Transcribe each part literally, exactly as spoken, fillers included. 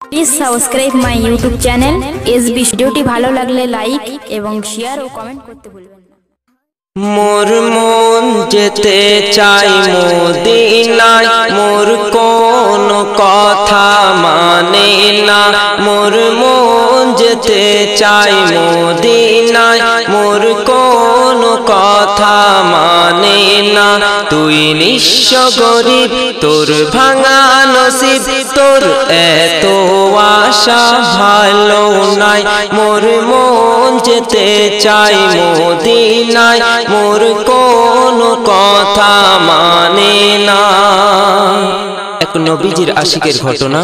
Please subscribe my YouTube channel SB. ভিডিওটি ভালো লাগলে লাইক এবং শেয়ার ও কমেন্ট করতে ভুলবেন না। মোর মন যেতে চাই মদিনায়, মোর কোন কথা মানে না। মোর মন যেতে চাই মদিনায়, মোর কোন কথা মানে না। তুই নিঃস্ব গরিব, তোর ভাঙা নসিব, তোর এত আশা ভালো নাই। মোর মন যেতে চাই মদিনায়, মোর কোন কথা মানে না। এক নবীজির আশিকের ঘটনা।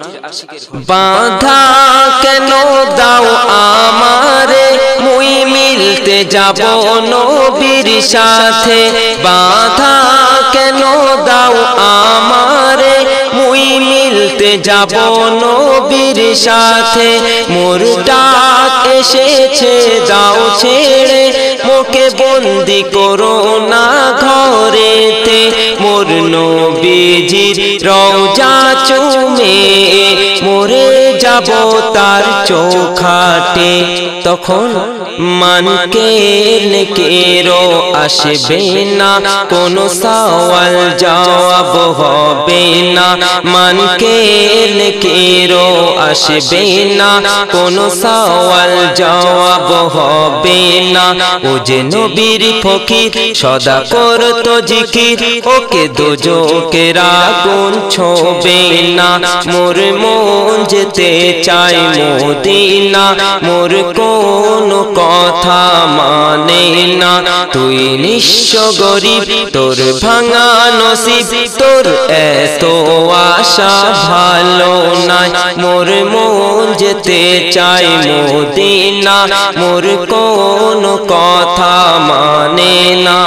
বাঁধা কেন দাও আমারে, মুই মিলতে যাব নবীর সাথে। বাঁধা কেন দাও আমারে, মুই মিলতে যাব নবীর সাথে। মোর ডাক এসেছে দাও ছেড়ে, মোকে বন্দি করো না ঘরেতে। মোর নবীজির রওজা চুমে মোরে যাব তার চোখাটে। তখন মানকে নেকেরো আসবে না, কোনো সওয়াল জবাব হবে না। মানকে নেকেরো আসবে না, কোনো সওয়াল জবাব হবে না। ও যে নবীর ফকির সদা করতো জিকির, ওকে দোজখের আগুন ছোঁবে না। মোর মন যেতে চাই মদিনা, মোর কোন কথা মানে না। তুই নিঃস্ব গরিব, তোর ভাঙা নসিব, তোর এত আশা ভালো নাই। মোর মন যেতে চাই মদিনা, মোর কোন কথা মানে না।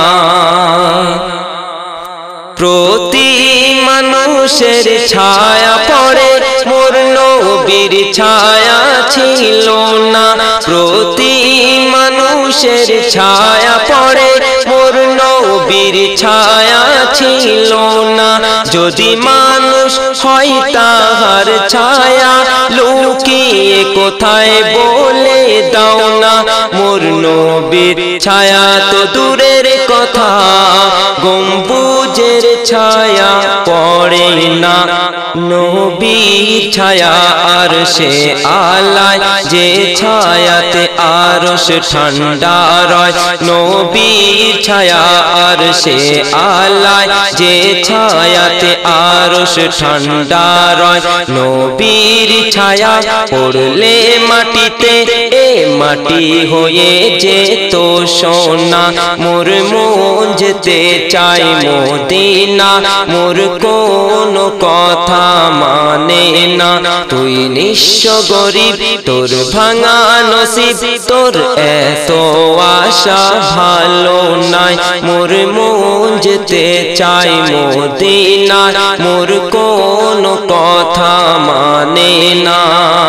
প্রতি মানুষের ছায়া পড়ে, মোর নবীর ছায়া ছিল না। প্রতি মানুষের ছায়া পড়ে, মোর নবীর ছায়া ছিল না। যদি মানুষ হয় তাহার ছায়া, লুকিয়ে কোথায় বলে দাও না। মোর নবীর ছায়া তো দূরের কথা, গম্বুজের ছায়া পড়ে না। নবীর ছায়া আরশে আলায়, যে ছায়াতে আরশ ঠান্ডা রয়। নবীর ছায়া আরশে আলায়, যে ছায়াতে আরশ ঠান্ডা রয়। নবীর ছায়া পড়লে মাটিতে, এ মাটি হয়ে যেত সোনা। মোর মন যেতে চাই মদিনা, মোর কোন কথা মানে না। তুই নিঃস্ব গরিব, তোর ভাঙা নসিব, তোর এত আশা ভালো নাই। মোর মন যেতে চাই মদিনা, মোর কোন কথা মানে না।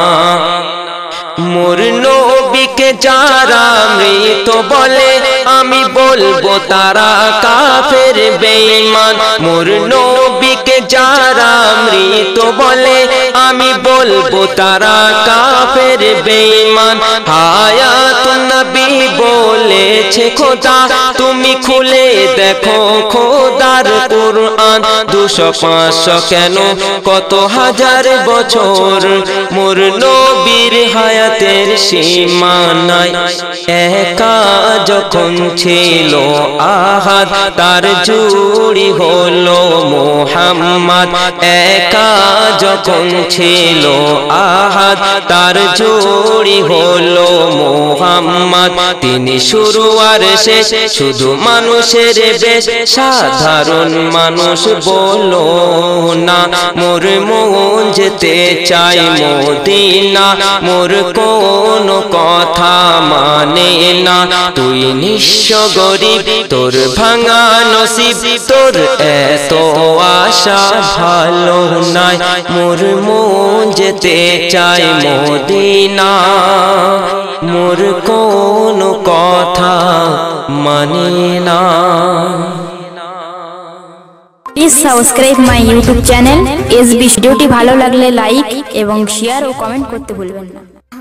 মোর নবীকে যারা মৃত বলে, আমি বলবো তারা কাফের বেঈমান। মোর নবীকে যারা মৃত বলে, আমি বলবো তারা কাফের বেঈমান। হায়াতুন নবী বলেছে খোদা, তুমি খুলে দেখো খোদার কুরআন। দুশো পাঁচশো কেন কত হাজার বছর, মোর নবীর হায়াতের সীমা নাই। একা যখন ছিল আহাদ, তার জুড়ি হলো মুহাম্মদ। একা যখন ছিল আহাদ, তার জুড়ি হলো মুহাম্মদ। তিনি শুরু আর শেষ, শুধু মানুষের বেশ, সাধারণ মানুষ বলো না। মোর মন যেতে চাই মদিনা, মোর কোন কথা মানে না। তুই নিঃস্ব গরিব, তোর ভাঙা নসিব, তোর এত আশা ভালো নাই। মোর মন যেতে চাই মদিনা, মোর কোন কথা মানে না। Please subscribe my YouTube channel SB. ভিডিওটি ভালো লাগলে লাইক এবং শেয়ার ও কমেন্ট করতে ভুলবেন না।